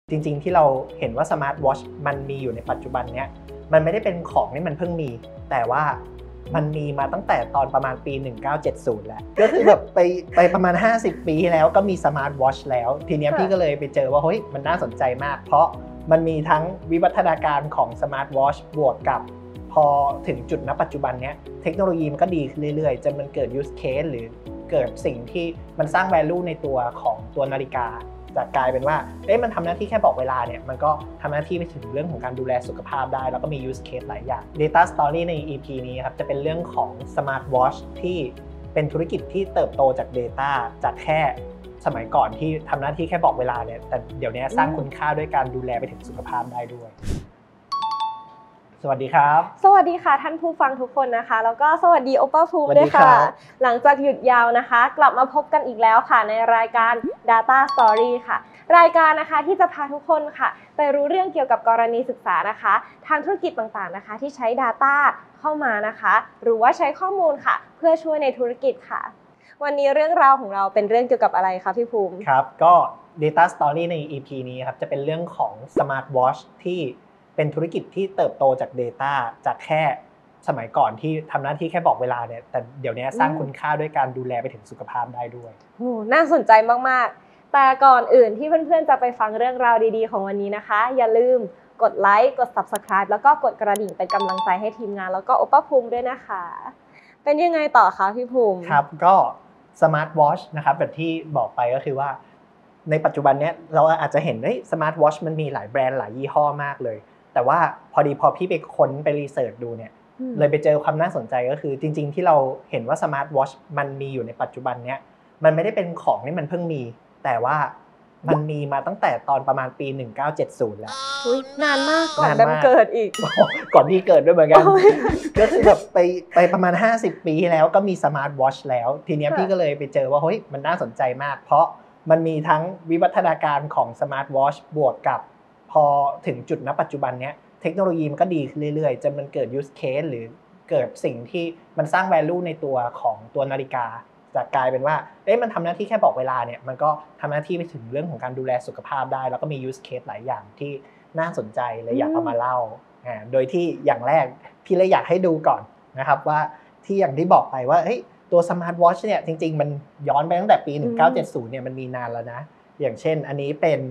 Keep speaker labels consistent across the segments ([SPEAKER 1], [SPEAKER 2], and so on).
[SPEAKER 1] จริงๆที่เราเห็นว่าสมาร์ทวอชมันมีอยู่ในปัจจุบันเนี้ยมันไม่ได้เป็นของที่มันเพิ่งมีแต่ว่ามันมีมาตั้งแต่ตอนประมาณปี 1970 แล้วก็คือแบบไปประมาณ50 ปีแล้วก็มีสมาร์ทวอชแล้วทีเนี้ยพี่ก็เลยไปเจอว่าเฮ้ยมันน่าสนใจมากเพราะมันมีทั้งวิวัฒนาการของสมาร์ทวอชบวกกับพอถึงจุดณปัจจุบันเนี้ยเทคโนโลยีมันก็ดีขึ้นเรื่อยๆจนมันเกิด use case หรือเกิดสิ่งที่มันสร้าง value ในตัวของตัวนาฬิกาจะกลายเป็นว่ามันทำหน้าที่แค่บอกเวลาเนี่ยมันก็ทำหน้าที่ไปถึงเรื่องของการดูแลสุขภาพได้แล้วก็มี use case หลายอย่าง Data Story ใน EP นี้ครับจะเป็นเรื่องของ Smart Watch ที่เป็นธุรกิจที่เติบโตจาก Data จากแค่สมัยก่อนที่ทำหน้าที่แค่บอกเวลาเนี่ยแต่เดี๋ยวนี้สร้างคุณค่าด้วยการดูแลไปถึงสุขภาพได้ด้วยสวัสดีครับ
[SPEAKER 2] สวัสดีค่ะท่านผู้ฟังทุกคนนะคะแล้วก็สวัสดีโอป้าภูมิด้วยค่ะหลังจากหยุดยาวนะคะกลับมาพบกันอีกแล้วค่ะในรายการ Data Story ค่ะรายการนะคะที่จะพาทุกคนค่ะไปรู้เรื่องเกี่ยวกับกรณีศึกษานะคะทางธุรกิจต่างๆนะคะที่ใช้ Data เข้ามานะคะหรือว่าใช้ข้อมูลค่ะเพื่อช่วยในธุรกิจค่ะวันนี้เรื่องราวของเราเป็นเรื่องเกี่ยวกับอะไรคะพี่ภูมิ
[SPEAKER 1] ครับก็ Data Story ใน EP นี้ครับจะเป็นเรื่องของ Smart Watch ที่เป็นธุรกิจที่เติบโตจาก Data จากแค่สมัยก่อนที่ทำหน้าที่แค่บอกเวลาเนี่ยแต่เดี๋ยวนี้สร้างคุณค่าด้วยการดูแลไปถึงสุขภาพได้ด้วย
[SPEAKER 2] โอ้น่าสนใจมากๆแต่ก่อนอื่นที่เพื่อนๆจะไปฟังเรื่องราวดีๆของวันนี้นะคะอย่าลืมกดไลค์กด Subscribe แล้วก็กดกระดิ่งเป็นกำลังใจให้ทีมงานแล้วก็โอป้าภูมิด้วยนะคะเป็นยังไงต่อคะพี่ภูมิ
[SPEAKER 1] ครับก็ Smart Watch นะครับแบบที่บอกไปก็คือว่าในปัจจุบันเนี้ยเราอาจจะเห็นSmart Watch มันมีหลายแบรนด์หลายยี่ห้อมากเลยแต่ว่าพอพี่ไปค้นไปรีเสิร์ชดูเนี่ยเลยไปเจอความน่าสนใจก็คือจริงๆที่เราเห็นว่าสมาร์ทวอชมันมีอยู่ในปัจจุบันเนี้ยมันไม่ได้เป็นของที่มันเพิ่งมีแต่ว่ามันมีมาตั้งแต่ตอนประมาณปี 1970 แล้ว
[SPEAKER 2] นานมากก่อนแบมเกิดอีก
[SPEAKER 1] ก่อนพี่เกิดด้วยเหมือนกันก็คือแบบไปประมาณ50 ปีแล้วก็มีสมาร์ทวอชแล้วทีเนี้ยพี่ก็เลยไปเจอว่าเฮ้ยมันน่าสนใจมากเพราะมันมีทั้งวิวัฒนาการของสมาร์ทวอชบวกกับพอถึงจุดณปัจจุบันเนี้ยเทคโนโลยีมันก็ดีขึ้นเรื่อยๆจนมันเกิด use case หรือเกิดสิ่งที่มันสร้าง value ในตัวของตัวนาฬิกาจะกลายเป็นว่ามันทำหน้าที่แค่บอกเวลาเนี่ยมันก็ทำหน้าที่ไปถึงเรื่องของการดูแลสุขภาพได้แล้วก็มี use case หลายอย่างที่น่าสนใจเลยอยากเอามาเล่าโดยที่อย่างแรกพี่เลยอยากให้ดูก่อนนะครับว่าที่อย่างที่บอกไปว่าตัว Smart Watch เนี่ยจริงๆมันย้อนไปตั้งแต่ปี 1970 เนี่ยมันมีนานแล้วนะอย่างเช่นอันนี้เป็น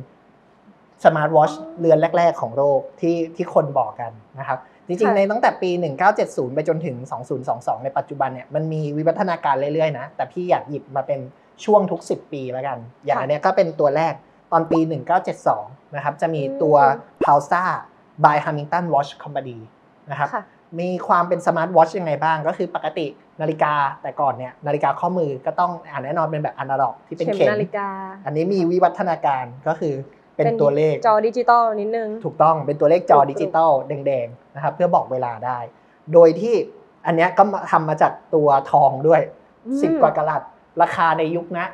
[SPEAKER 1] Smart Watch เรือนแรกๆของโลกที่คนบอกกันนะครับจริงๆในตั้งแต่ปี 1970 ไปจนถึง 2022 ในปัจจุบันเนี่ยมันมีวิวัฒนาการเรื่อยๆนะแต่พี่อยากหยิบมาเป็นช่วงทุก10 ปีแล้วกันอย่างอันนี้ก็เป็นตัวแรกตอนปี 1972 นะครับจะมีตัว Pulsar by Hamilton Watch Company นะครับมีความเป็น Smart Watch ยังไงบ้างก็คือปกตินาฬิกาแต่ก่อนเนี่ยนาฬิกาข้อมือก็ต้องแน่นอนเป็นแบบอนาล็อกที่เป็นเข็มอันนี้มีวิวัฒนาการก็คือเป็นตัวเลข
[SPEAKER 2] จอดิจิตอลนิดนึง
[SPEAKER 1] ถูกต้องเป็นตัวเลขจอดิจิตอลแดงๆนะครับเพื่อบอกเวลาได้โดยที่อันนี้ก็ทำมาจากตัวทองด้วย10 กว่ากะรัตราคาในยุคนะ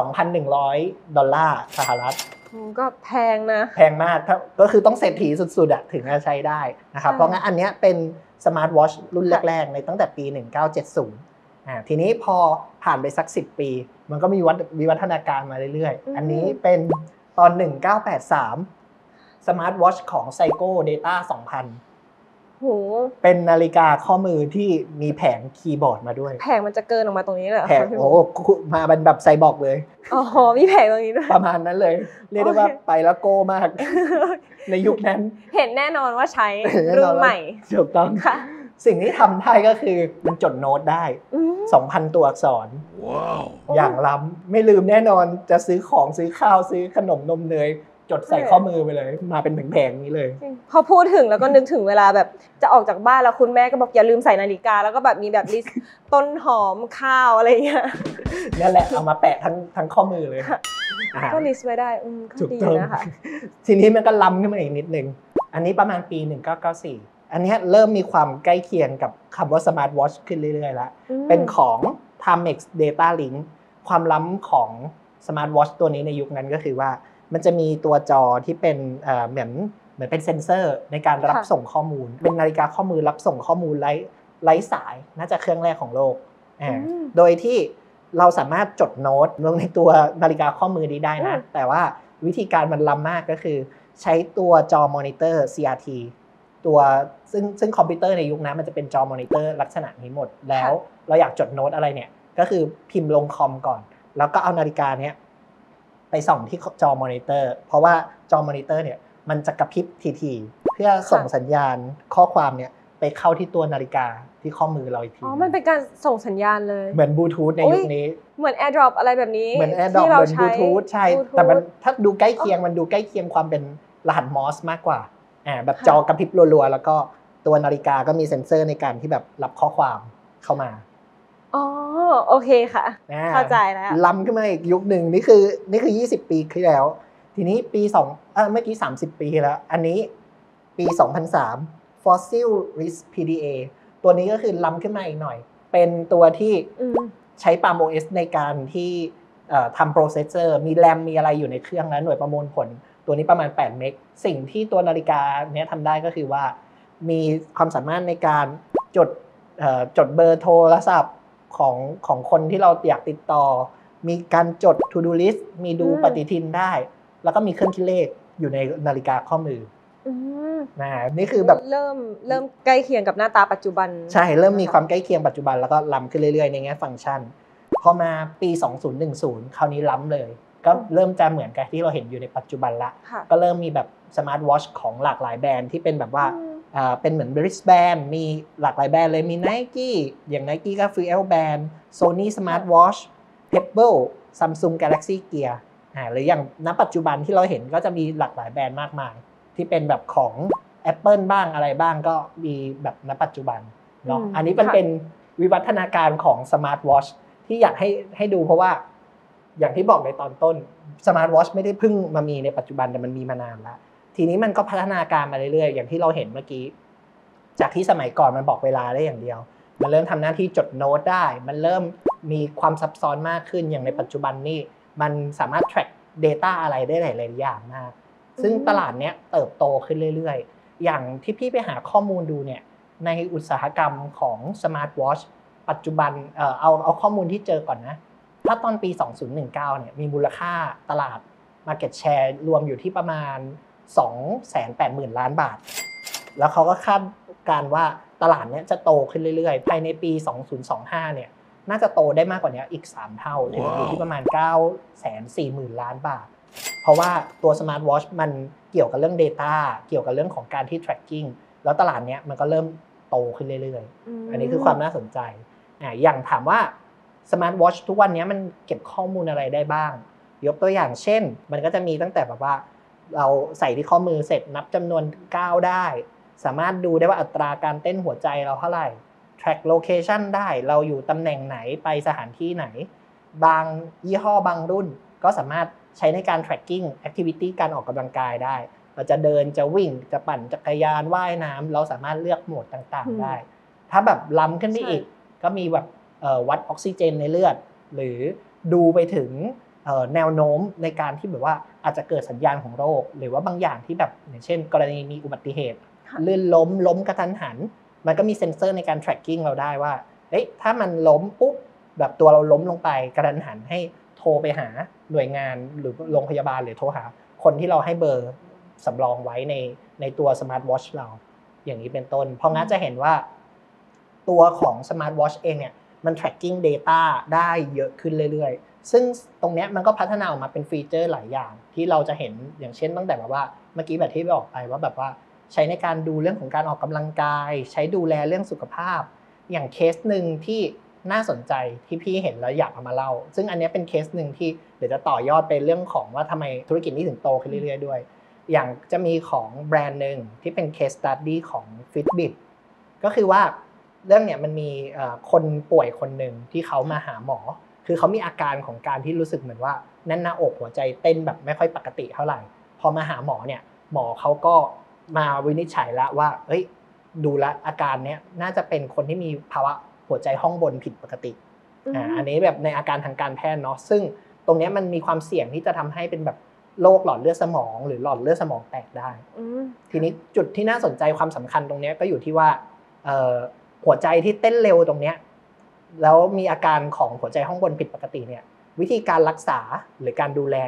[SPEAKER 1] $2,100 สหรัฐ
[SPEAKER 2] ก็แพงนะ
[SPEAKER 1] แพงมากก็คือต้องเศรษฐีสุดๆถึงจะใช้ได้นะครับเพราะงั้นอันนี้เป็นสมาร์ทวอชรุ่นแรกๆในตั้งแต่ปี 1970ทีนี้พอผ่านไปสัก10 ปีมันก็มีวิวัฒนาการมาเรื่อยๆอันนี้เป็นตอน 1983 Smart Watch ของ Seiko Data 2000
[SPEAKER 2] โห
[SPEAKER 1] เป็นนาฬิกาข้อมือที่มีแผงคีย์บอร์ดมาด้วย
[SPEAKER 2] แผงมันจะเกินออกมาตรงนี้เหรอ
[SPEAKER 1] แผงมาเป็นแบบไซบอร์กเลย
[SPEAKER 2] อ๋อมีแผงตรงนี้ด้วย
[SPEAKER 1] ประมาณนั้นเลยเรียกได้ว่าไปแล้วโก้มากในยุคนั้น
[SPEAKER 2] เห็นแน่นอนว่าใช้รุ่นใหม่
[SPEAKER 1] ถูกต้องสิ่งที่ทำได้ก็คือมันจดโน้ตได้ 2,000 ตัวอักษรอย่างล้ำไม่ลืมแน่นอนจะซื้อของซื้อข้าวซื้อขนมนมเนยจดใส่ข้อมือไปเลยมาเป็นแผงๆนี้เลย
[SPEAKER 2] พอพูดถึงแล้วก็นึกถึงเวลาแบบจะออกจากบ้านแล้วคุณแม่ก็บอกอย่าลืมใส่นาฬิกาแล้วก็แบบมีแบบลิสต์ต้นหอมข้าวอะไรอย่างเงี้ย
[SPEAKER 1] นั่นแหละเอามาแปะทั้งข้อมือเลย
[SPEAKER 2] ก็ลิสต์ไว้ได้ก็ดีนะคะ
[SPEAKER 1] ทีนี้มันก็ล้ำขึ้นมาอีกนิดนึงอันนี้ประมาณปี 1994อันนี้เริ่มมีความใกล้เคียงกับคำว่า Smart Watch ขึ้นเรื่อยๆแล้วเป็นของ Timex Data Link ความล้ำของ Smart Watch ตัวนี้ในยุคนั้นก็คือว่ามันจะมีตัวจอที่เป็นเหมือนเป็นเซ็นเซอร์ในการรับส่งข้อมูลเป็นนาฬิกาข้อมือรับส่งข้อมูลไร้สายน่าจะเครื่องแรกของโลกโดยที่เราสามารถจดโน้ตลงในตัวนาฬิกาข้อมือนี้ได้นะแต่ว่าวิธีการมันล้ำมากก็คือใช้ตัวจอมอนิเตอร์ CRT ตัวซึ่งคอมพิวเตอร์ในยุคนั้นมันจะเป็นจอมอนิเตอร์ลักษณะนี้หมดแล้วเราอยากจดโน้ตอะไรเนี่ยก็คือพิมพ์ลงคอมก่อนแล้วก็เอานาฬิกาเนี้ยไปส่องที่จอมอนิเตอร์เพราะว่าจอมอนิเตอร์เนี่ยมันจะกระพริบทีๆเพื่อส่งสัญญาณข้อความเนี่ยไปเข้าที่ตัวนาฬิกาที่ข้อมือเราอีกที
[SPEAKER 2] มันเป็นการส่งสัญญาณเลย
[SPEAKER 1] เหมือนบลูทูธในยุคนี้
[SPEAKER 2] เหมือน AirDrop อะไรแบบนี้
[SPEAKER 1] เหมือน AirDrop เหมือนบลูทูธใช่แต่มันถ้าดูใกล้เคียงมันดูใกล้เคียงความเป็นรหัสมอร์สมากกว่าแบบจอกระพริบรัวๆแล้วก็ตัวนาฬิกาก็มีเซ็นเซอร์ในการที่แบบรับข้อความเข้ามา
[SPEAKER 2] โอเคค่ะเข้าใจแล้ว
[SPEAKER 1] ล้ำขึ้นมาอีกยุคหนึ่งนี่คือ20 ปีที่แล้วทีนี้ปีเมื่อกี้30 ปีแล้วอันนี้ปี2003 Fossil Risk PDA ตัวนี้ก็คือล้ำขึ้นมาอีกหน่อยเป็นตัวที่ใช้ Palm OS ในการที่ทำโปรเซสเซอร์มีแรมมีอะไรอยู่ในเครื่องแล้วหน่วยประมวลผลตัวนี้ประมาณ8เมกสิ่งที่ตัวนาฬิกาเนี้ยทำได้ก็คือว่ามีความสามารถในการจดเบอร์โทรศัพท์ของคนที่เราอยากติดต่อมีการจด to do list มีดูปฏิทินได้แล้วก็มีเครื่องคิดเลขอยู่ในนาฬิกาข้อมือนี่คือแบบ
[SPEAKER 2] เริ่มใกล้เคียงกับหน้าตาปัจจุบัน
[SPEAKER 1] ใช่เริ่มมีความใกล้เคียงปัจจุบันแล้วก็ล้ำขึ้นเรื่อยๆในแง่ฟังก์ชันพอมาปี2010คราวนี้ล้ำเลยก็เริ่มจะเหมือนกับที่เราเห็นอยู่ในปัจจุบันละก็เริ่มมีแบบสมาร์ทวอชของหลากหลายแบรนด์ที่เป็นแบบว่าเป็นเหมือน wristband มีหลากหลายแบรนด์เลยมี Nike อย่าง Nike ก็ Fuel Band Sony Smartwatch Pebble Samsung Galaxy Gear หรืออย่างณปัจจุบันที่เราเห็นก็จะมีหลากหลายแบรนด์มากมายที่เป็นแบบของ Apple บ้างอะไรบ้างก็มีแบบณปัจจุบันเนาะอันนี้เป็นวิวัฒนาการของ Smartwatch ที่อยากให้ดูเพราะว่าอย่างที่บอกในตอนต้น Smartwatch ไม่ได้เพิ่งมามีในปัจจุบันแต่มันมีมานานแล้วทีนี้มันก็พัฒนาการมาเรื่อยๆอย่างที่เราเห็นเมื่อกี้จากที่สมัยก่อนมันบอกเวลาได้อย่างเดียวมันเริ่มทำหน้าที่จดโน้ตได้มันเริ่มมีความซับซ้อนมากขึ้นอย่างในปัจจุบันนี่มันสามารถ track data อะไรได้หลายๆอย่างมากซึ่งตลาดเนี้ยเติบโตขึ้นเรื่อยๆอย่างที่พี่ไปหาข้อมูลดูเนี่ยในอุตสาหกรรมของ Smart Watch ปัจจุบันเอาข้อมูลที่เจอก่อนนะถ้าตอนปี2019เนี่ยมีมูลค่าตลาด market share รวมอยู่ที่ประมาณ280,000 ล้านบาทแล้วเขาก็คาดการว่าตลาดเนี้ยจะโตขึ้นเรื่อยๆภายในปี2025เนี่ยน่าจะโตได้มากกว่านี้อีก3เท่าถึงอยู่ที่ประมาณ940,000 ล้านบาทเพราะว่าตัว Smart Watch มันเกี่ยวกับเรื่อง data เกี่ยวกับเรื่องของการที่ tracking แล้วตลาดเนี้ยมันก็เริ่มโตขึ้นเรื่อยๆอันนี้คือความน่าสนใจอย่างถามว่า Smart Watch ทุกวันนี้มันเก็บข้อมูลอะไรได้บ้างยกตัวอย่างเช่นมันก็จะมีตั้งแต่แบบว่าเราใส่ที่ข้อมือเสร็จนับจำนวนก้าวได้สามารถดูได้ว่าอัตราการเต้นหัวใจเราเท่าไหร่ track location ได้เราอยู่ตำแหน่งไหนไปสถานที่ไหนบางยี่ห้อบางรุ่นก็สามารถใช้ในการ tracking activity การออกกำลังกายได้เราจะเดินจะวิ่งจะปั่นจักรยานว่ายน้ำเราสามารถเลือกโหมดต่างๆได้ถ้าแบบล้ำขึ้นไปอีกก็มีแบบวัดออกซิเจนในเลือดหรือดูไปถึงแนวโน้มในการที่แบบว่าอาจจะเกิดสัญญาณของโรคหรือว่าบางอย่างที่แบบอย่างเช่นกรณีมีอุบัติเหตุลื่นล้มกระทันหันมันก็มีเซ็นเซอร์ในการ tracking เราได้ว่าถ้ามันล้มปุ๊บแบบตัวเราล้มลงไปกระทันหันให้โทรไปหาหน่วยงานหรือโรงพยาบาลหรือโทรหาคนที่เราให้เบอร์สำรองไว้ในตัว Smart Watch เราอย่างนี้เป็นต้นเพราะงั้นจะเห็นว่าตัวของ Smart Watch เองเนี่ยมัน tracking data ได้เยอะขึ้นเรื่อยๆซึ่งตรงนี้มันก็พัฒนาออกมาเป็นฟีเจอร์หลายอย่างที่เราจะเห็นอย่างเช่นตั้งแต่แบบว่าเมื่อกี้แบบที่บอกไปว่าแบบว่าใช้ในการดูเรื่องของการออกกำลังกายใช้ดูแลเรื่องสุขภาพอย่างเคสหนึ่งที่น่าสนใจที่พี่เห็นแล้วอยากเอามาเล่าซึ่งอันนี้เป็นเคสหนึ่งที่เดี๋ยวจะต่อยอดไปเรื่องของว่าทำไมธุรกิจนี้ถึงโตขึ้นเรื่อยๆด้วยอย่างจะมีของแบรนด์หนึ่งที่เป็น case study ของ Fitbit ก็คือว่าเรื่องเนี่ยมันมีคนป่วยคนหนึ่งที่เขามาหาหมอคือเขามีอาการของการที่รู้สึกเหมือนว่าแน่นหน้าอกหัวใจเต้นแบบไม่ค่อยปกติเท่าไหร่พอมาหาหมอเนี่ยหมอเขาก็มาวินิจฉัยแล้วว่าดูแลอาการเนี้ยน่าจะเป็นคนที่มีภาวะหัวใจห้องบนผิดปกติอันนี้แบบในอาการทางการแพทย์เนาะซึ่งตรงนี้มันมีความเสี่ยงที่จะทำให้เป็นแบบโรคหลอดเลือดสมองหรือหลอดเลือดสมองแตกได้ทีนี้จุดที่น่าสนใจความสำคัญตรงนี้ก็อยู่ที่ว่าหัวใจที่เต้นเร็วตรงนี้แล้วมีอาการของหัวใจห้องบนผิดปกติเนี่ยวิธีการรักษาหรือการดูแลเนี่ย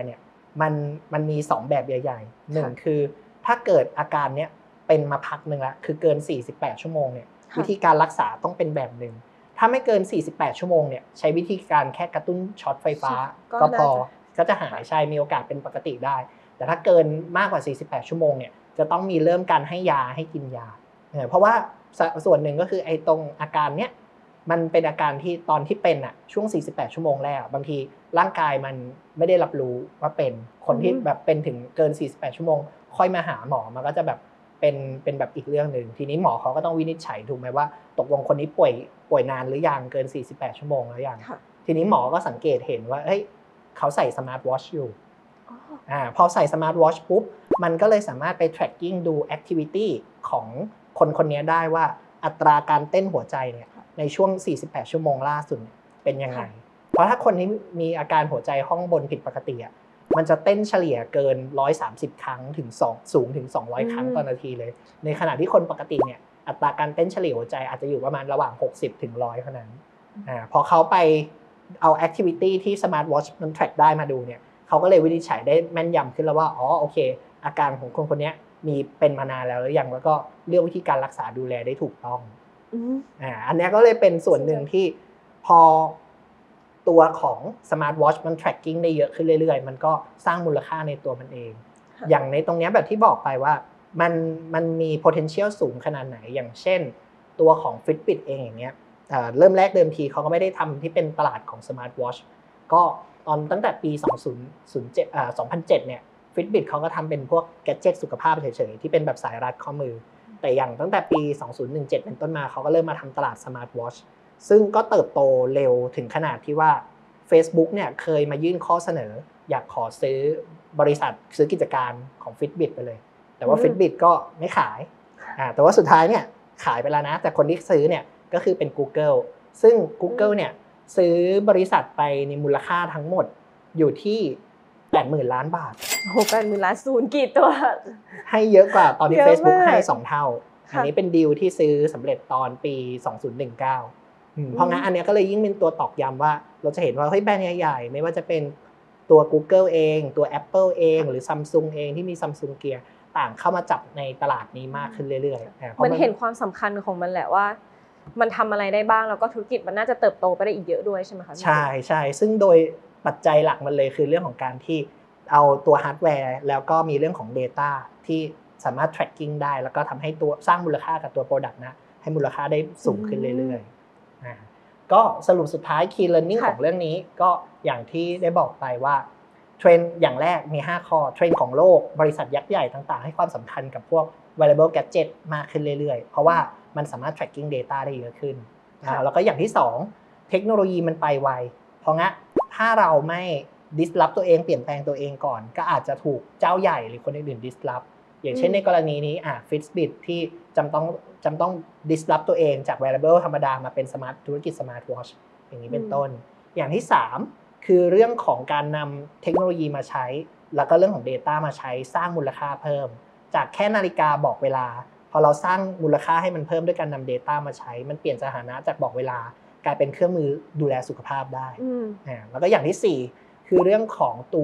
[SPEAKER 1] มันมี2แบบใหญ่ๆ1คือถ้าเกิดอาการเนี้ยเป็นมาพักนึงละคือเกิน48ชั่วโมงเนี่ยวิธีการรักษาต้องเป็นแบบนึงถ้าไม่เกิน48ชั่วโมงเนี่ยใช้วิธีการแค่กระตุ้นช็อตไฟฟ้าก็พอก็จะหายใช่มีโอกาสเป็นปกติได้แต่ถ้าเกินมากกว่า48ชั่วโมงเนี่ยจะต้องมีเริ่มการให้ยาให้กินยาเพราะว่าส่วนหนึ่งก็คือไอ้ตรงอาการเนี้ยมันเป็นอาการที่ตอนที่เป็นอ่ะช่วง48ชั่วโมงแรกบางทีร่างกายมันไม่ได้รับรู้ว่าเป็นคนที่แบบเป็นถึงเกิน48ชั่วโมงค่อยมาหาหมอมันก็จะแบบเป็นแบบอีกเรื่องนึงทีนี้หมอเขาก็ต้องวินิจฉัยถูกไหมว่าตกลงคนนี้ป่วยนานหรือยังเกิน48ชั่วโมงแล้วยังทีนี้หมอก็สังเกตเห็นว่าเฮ้ยเขาใส่สมาร์ทวอทช์อยู่พอใส่สมาร์ทวอทช์ปุ๊บมันก็เลยสามารถไป tracking ดู activity ของคนนี้ได้ว่าอัตราการเต้นหัวใจเนี่ยในช่วง48ชั่วโมงล่าสุดเป็นยังไงเพราะถ้าคนนี้มีอาการหัวใจห้องบนผิดปกติมันจะเต้นเฉลี่ยเกิน130ครั้งถึงสูงถึง200ครั้งต่อนาทีเลยในขณะที่คนปกติเนี่ยอัตราการเต้นเฉลี่ยหัวใจอาจจะอยู่ประมาณระหว่าง60ถึง100เท่านั้นพอเขาไปเอา activity ที่ Smart Watch มัน track ได้มาดูเนี่ยเขาก็เลยวินิจฉัยได้แม่นยำขึ้นแล้วว่าอ๋อโอเคอาการของคนนี้มีเป็นมานานแล้วหรือยังแล้วก็เลือกวิธีการรักษาดูแลได้ถูกต้องอันนี้ก็เลยเป็นส่วนหนึ่งที่พอตัวของ Smart Watch มัน tracking ได้เยอะขึ้นเรื่อยๆมันก็สร้างมูลค่าในตัวมันเองอย่างในตรงนี้แบบที่บอกไปว่ามันมี potential สูงขนาดไหนอย่างเช่นตัวของ Fitbit เองอย่างเงี้ยเริ่มแรกเดิมทีเขาก็ไม่ได้ทำที่เป็นตลาดของ Smart Watch ก็ตอนตั้งแต่ปี2007เนี่ย Fitbit เขาก็ทำเป็นพวกแกดเจ็ตสุขภาพเฉยๆที่เป็นแบบสายรัดข้อมือแต่อย่างตั้งแต่ปี2017เป็นต้นมาเขาก็เริ่มมาทำตลาด Smart Watch ซึ่งก็เติบโตเร็วถึงขนาดที่ว่า Facebook เนี่ยเคยมายื่นข้อเสนออยากขอซื้อบริษัทซื้อกิจการของ Fitbit ไปเลยแต่ว่า Fitbit ก็ไม่ขายแต่ว่าสุดท้ายเนี่ยขายไปแล้วนะแต่คนที่ซื้อเนี่ยก็คือเป็น Google ซึ่ง Google เนี่ยซื้อบริษัทไปในมูลค่าทั้งหมดอยู่ที่ 80,000 ล้านบาท
[SPEAKER 2] โอ้โห 80,000 ล้านศูนย์กี่ตัว
[SPEAKER 1] ให้เยอะกว่าตอนที่ Facebook ให้2เท่าอันนี้เป็นดีลที่ซื้อสำเร็จตอนปี2019เพราะงั้นอันนี้ก็เลยยิ่งเป็นตัวตอกย้ำว่าเราจะเห็นว่าเฮ้ยแบรนด์ใหญ่ๆไม่ว่าจะเป็นตัว Google เองตัว Apple เองหรือ Samsung เองที่มี Samsung Gear ต่างเข้ามาจับในตลาดนี้มากขึ้นเรื่อย
[SPEAKER 2] ๆมันเห็นความสำคัญของมันแหละว่ามันทำอะไรได้บ้างแล้วก็ธุรกิจมันน่าจะเติบโตไปได้อีกเยอะด้วยใช่ไหมคะ
[SPEAKER 1] ใช่ซึ่งโดยปัจจัยหลักมันเลยคือเรื่องของการที่เอาตัวฮาร์ดแวร์แล้วก็มีเรื่องของ Data ที่สามารถ tracking ได้แล้วก็ทำให้ตัวสร้างมูลค่ากับตัว product นะให้มูลค่าได้สูงขึ้นเรื่อยๆก็สรุปสุดท้าย key learning ของเรื่องนี้ก็อย่างที่ได้บอกไปว่าเทรนด์อย่างแรกมี5ข้อเทรนด์ของโลกบริษัทยักษ์ใหญ่ต่างๆให้ความสำคัญกับพวก wearable gadget มากขึ้นเรื่อยๆเพราะว่ามันสามารถ tracking data ได้เยอะขึ้นแล้วก็อย่างที่2เทคโนโลยีมันไปไวเพราะงั้นถ้าเราไม่ disrupt ตัวเองเปลี่ยนแปลงตัวเองก่อนก็อาจจะถูกเจ้าใหญ่หรือคนอื่น disrupt อย่างเช่นในกรณีนี้Fitbit ที่จำต้อง disrupt ตัวเองจาก wearable ธรรมดามาเป็นธุรกิจ smart watch อย่างนี้เป็นต้นอย่างที่3คือเรื่องของการนำเทคโนโลยีมาใช้แล้วก็เรื่องของ data มาใช้สร้างมูลค่าเพิ่มจากแค่นาฬิกาบอกเวลาพอเราสร้างมูลค่าให้มันเพิ่มด้วยการนำ data มาใช้มันเปลี่ยนสถานะจากบอกเวลากลายเป็นเครื่องมือดูแลสุขภาพได้แล้วก็อย่างที่4คือเรื่องของตัว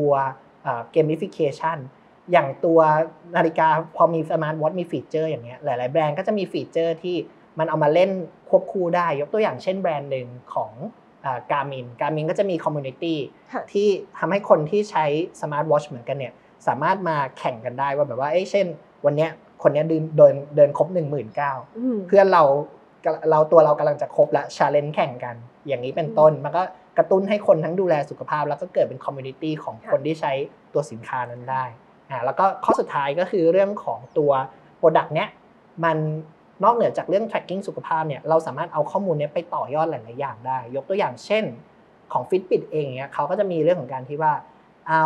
[SPEAKER 1] gamification อย่างตัวนาฬิกาพอมี Smart Watch มีฟีเจอร์อย่างเงี้ยหลายๆแบรนด์ก็จะมีฟีเจอร์ที่มันเอามาเล่นควบคู่ได้ยกตัวอย่างเช่นแบรนด์หนึ่งของGarmin ก็จะมีคอมมูนิตี้ที่ทำให้คนที่ใช้ Smart Watch เหมือนกันเนี่ยสามารถมาแข่งกันได้ว่าแบบว่าเช่นวันเนี้ยคนนี้เดินครบ 19,000 เพื่อนตัวเรากำลังจะครบละ challenge แข่งกันอย่างนี้เป็นต้นมันก็กระตุ้นให้คนทั้งดูแลสุขภาพแล้วก็เกิดเป็นคอมมูนิตี้ของคนที่ใช้ตัวสินค้านั้นได้แล้วก็ข้อสุดท้ายก็คือเรื่องของตัว product เนี้ยมันนอกเหนือจากเรื่อง tracking สุขภาพเนี่ยเราสามารถเอาข้อมูลนี้ไปต่อยอดหลายๆอย่างได้ยกตัวอย่างเช่นของ Fitbit เองเนี่ยเขาก็จะมีเรื่องของการที่ว่าเอา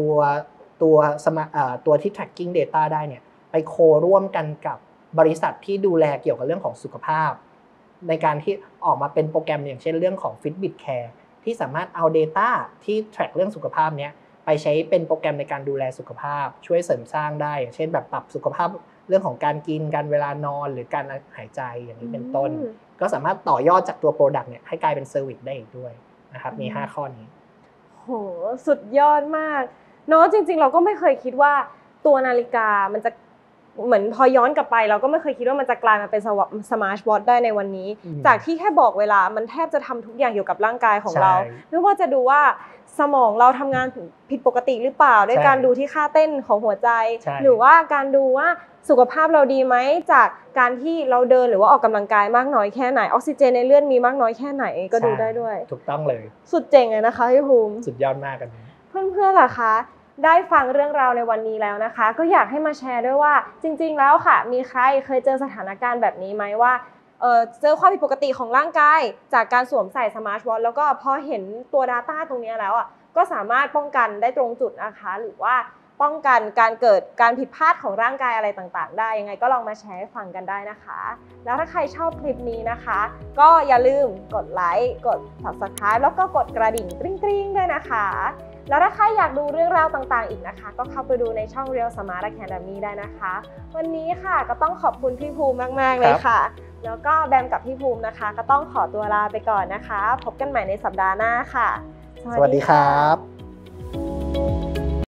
[SPEAKER 1] ตัวที่ tracking data ได้เนี่ยไปโคร่วมกันกับบริษัทที่ดูแลเกี่ยวกับเรื่องของสุขภาพในการที่ออกมาเป็นโปรแกรมอย่างเช่นเรื่องของ Fitbit Care ที่สามารถเอา data ที่ track เรื่องสุขภาพเนี้ยไปใช้เป็นโปรแกรมในการดูแลสุขภาพช่วยเสริมสร้างได้อย่างเช่นแบบปรับสุขภาพเรื่องของการกินการเวลานอนหรือการหายใจอย่างนี้เป็นต้นก็สามารถต่อยอดจากตัว product เนี่ยให้กลายเป็น service ได้อีกด้วยนะครับมี5ข้อนี้
[SPEAKER 2] โหสุดยอดมากเนาะจริงๆเราก็ไม่เคยคิดว่าตัวนาฬิกามันจะเหมือนพอย้อนกลับไปเราก็ไม่เคยคิดว่ามันจะกลายมาเป็นสมาร์ทวอทได้ในวันนี้จากที่แค่บอกเวลามันแทบจะทำทุกอย่างเกี่ยวกับร่างกายของเราไม่ว่าจะดูว่าสมองเราทำงานผิดปกติหรือเปล่าด้วยการดูที่ค่าเต้นของหัวใจหรือว่าการดูว่าสุขภาพเราดีไหมจากการที่เราเดินหรือว่าออกกำลังกายมากน้อยแค่ไหนออกซิเจนในเลือดมีมากน้อยแค่ไหนก็ดูได้ด้วย
[SPEAKER 1] ถูกต้องเลย
[SPEAKER 2] สุดเจ๋งเลยนะคะพี่ภูมิ
[SPEAKER 1] สุดยอดมากกัน
[SPEAKER 2] เพื่อนๆล่ะคะได้ฟังเรื่องราวในวันนี้แล้วนะคะก็อยากให้มาแชร์ด้วยว่าจริงๆแล้วค่ะมีใครเคยเจอสถานการณ์แบบนี้ไหมว่าเจอความผิดปกติของร่างกายจากการสวมใส่สมาร์ทวอทแล้วก็พอเห็นตัว Data ตรงนี้แล้วก็สามารถป้องกันได้ตรงจุดนะคะหรือว่าป้องกันการเกิดการผิดพลาดของร่างกายอะไรต่างๆได้ยังไงก็ลองมาแชร์ให้ฟังกันได้นะคะแล้วถ้าใครชอบคลิปนี้นะคะก็อย่าลืมกดไลค์กด Subscribe แล้วก็กดกระดิ่งกริ๊งๆด้วยนะคะแล้วถ้าใครอยากดูเรื่องราวต่างๆอีกนะคะก็เข้าไปดูในช่อง Real Smart Academy ได้นะคะวันนี้ค่ะก็ต้องขอบคุณพี่ภูมิมากๆเลยค่ะแล้วก็แบมกับพี่ภูมินะคะก็ต้องขอตัวลาไปก่อนนะคะพบกันใหม่ในสัปดาห์หน้าค่ะ
[SPEAKER 1] สวัสดีครับ